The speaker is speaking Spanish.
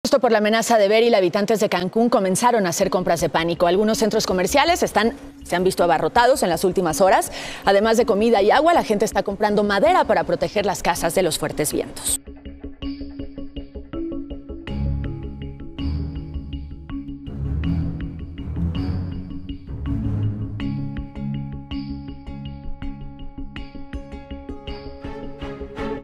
Justo por la amenaza de Beryl, habitantes de Cancún comenzaron a hacer compras de pánico. Algunos centros comerciales se han visto abarrotados en las últimas horas. Además de comida y agua, la gente está comprando madera para proteger las casas de los fuertes vientos.